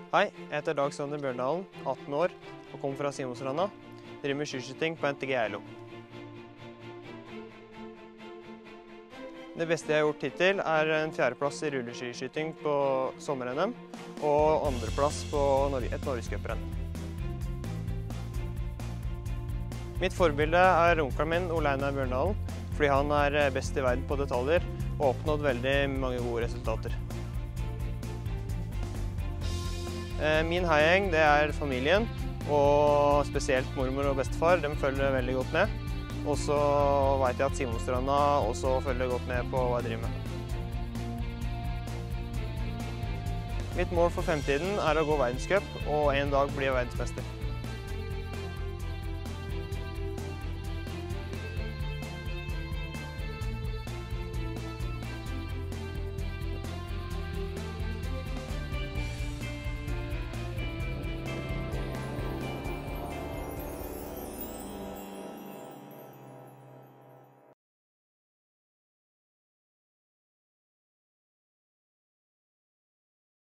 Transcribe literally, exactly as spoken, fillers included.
Hei, jeg heter Dag Sander Bjørndalen, atten år, og kommer fra Simonsranda. Driver med skiskyting på N T G Geilo. Det beste jeg har gjort hittil er en fjerdeplass i rulleskiskyting på sommer-N M, og andreplass på et norgescuprenn. Mitt forbilde er onkelen min, Ole Einar Bjørndalen, fordi han er best i verden på detaljer og oppnådd veldig mange gode resultater. Min heiagjeng det er familien, og spesielt mormor og bestefar, de følger veldig godt med. Og så vet jeg at Simonsranda også følger godt med på hva jeg driver med. Mitt mål for fremtiden er å gå verdenscup og en dag bli verdensmester.